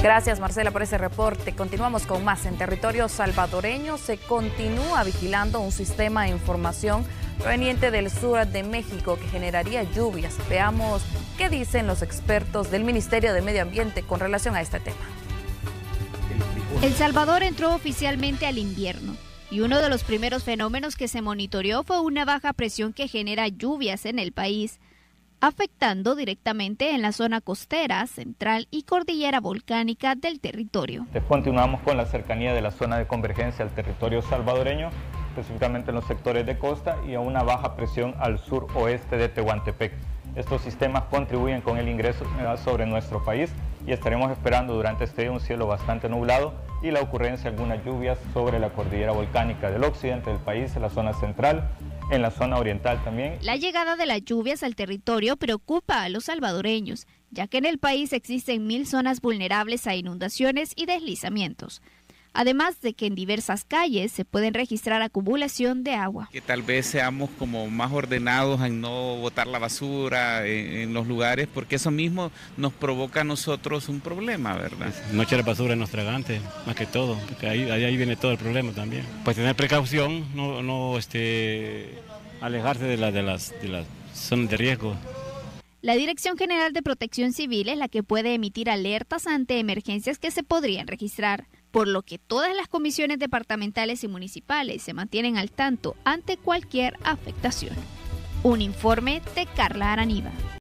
Gracias, Marcela, por ese reporte. Continuamos con más. En territorio salvadoreño se continúa vigilando un sistema de información proveniente del sur de México que generaría lluvias. Veamos qué dicen los expertos del Ministerio de Medio Ambiente con relación a este tema. El Salvador entró oficialmente al invierno y uno de los primeros fenómenos que se monitoreó fue una baja presión que genera lluvias en el país, afectando directamente en la zona costera, central y cordillera volcánica del territorio. Continuamos con la cercanía de la zona de convergencia al territorio salvadoreño, específicamente en los sectores de costa, y a una baja presión al sur-oeste de Tehuantepec. Estos sistemas contribuyen con el ingreso sobre nuestro país y estaremos esperando durante este día un cielo bastante nublado y la ocurrencia de algunas lluvias sobre la cordillera volcánica del occidente del país, en la zona central, en la zona oriental también. La llegada de las lluvias al territorio preocupa a los salvadoreños, ya que en el país existen 1000 zonas vulnerables a inundaciones y deslizamientos. Además de que en diversas calles se pueden registrar acumulación de agua. Que tal vez seamos como más ordenados en no botar la basura en los lugares, porque eso mismo nos provoca a nosotros un problema, ¿verdad? No echar basura en los tragantes, más que todo, porque ahí viene todo el problema también. Pues tener precaución, no alejarse de las zonas de riesgo. La Dirección General de Protección Civil es la que puede emitir alertas ante emergencias que se podrían registrar, por lo que todas las comisiones departamentales y municipales se mantienen al tanto ante cualquier afectación. Un informe de Carla Araniva.